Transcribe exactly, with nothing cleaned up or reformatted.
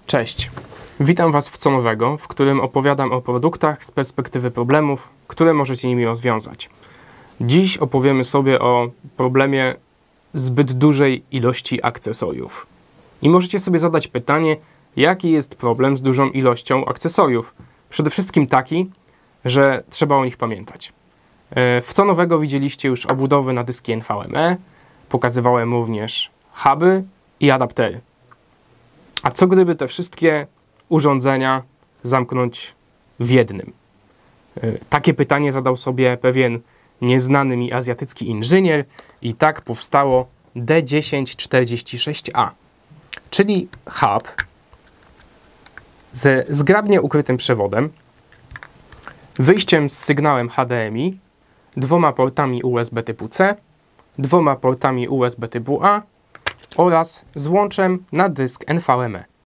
Cześć, witam Was w Co Nowego, w którym opowiadam o produktach z perspektywy problemów, które możecie nimi rozwiązać. Dziś opowiemy sobie o problemie zbyt dużej ilości akcesoriów. I możecie sobie zadać pytanie, jaki jest problem z dużą ilością akcesoriów? Przede wszystkim taki, że trzeba o nich pamiętać. W Co Nowego widzieliście już obudowy na dyski N V M e, pokazywałem również huby i adaptery. A co gdyby te wszystkie urządzenia zamknąć w jednym? Takie pytanie zadał sobie pewien nieznany mi azjatycki inżynier i tak powstało D dziesięć czterdzieści sześć A, czyli hub ze zgrabnie ukrytym przewodem, wyjściem z sygnałem H D M I, dwoma portami U S B typu C, dwoma portami U S B typu A oraz złączem na dysk N V M e.